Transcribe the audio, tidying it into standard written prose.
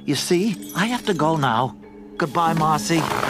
You see, I have to go now. Goodbye, Marcy.